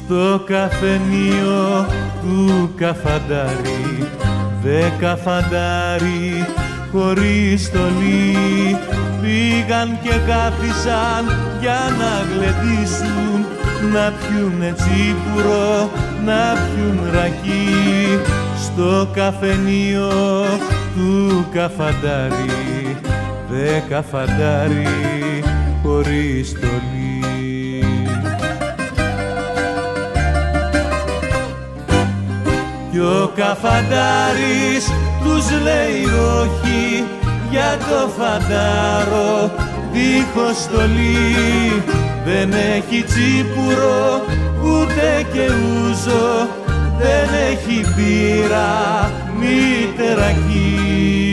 Στο καφενείο του Καφαντάρη, 10 φαντάρι χωρίς στολή πήγαν και κάθισαν για να γλεντήσουν, να πιουνε τσίπουρο, να πιουν ρακί. Στο καφενείο του Καφαντάρη, 10 φαντάρι χωρίς στολή. Κι ο Καφαντάρης τους λέει όχι για το φαντάρο δίχως στολή. Δεν έχει τσίπουρο ούτε και ούζο, δεν έχει μπύρα μητερακή.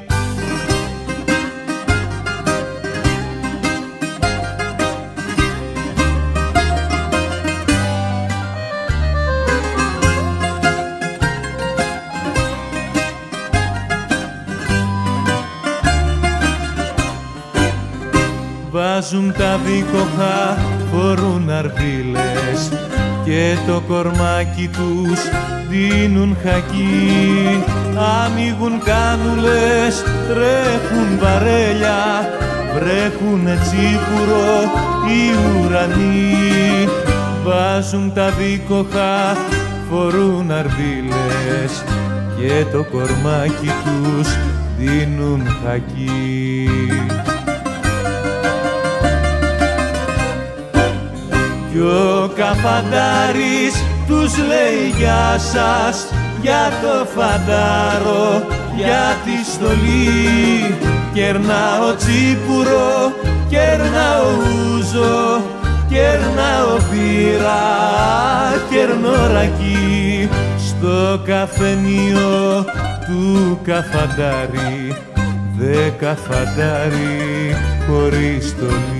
Βάζουν τα δίκοχα, φορούν αρβίλες και το κορμάκι τους δίνουν χακί. Ανοίγουν κάνουλες, τρέχουν βαρέλια, βρέχουνε τσίπουρο οι ουρανοί. Βάζουν τα δίκοχα, φορούν αρβίλες και το κορμάκι τους δίνουν χακί. Κι ο Καφαντάρης τους λέει γεια σας για το φαντάρο, για τη στολή. Κερνάω τσίπουρο, κερνάω ούζο, κερνάω μπύρα, κερνώ ρακί. Στο καφενείο του Καφαντάρη, 10 φαντάρι χωρίς στολή.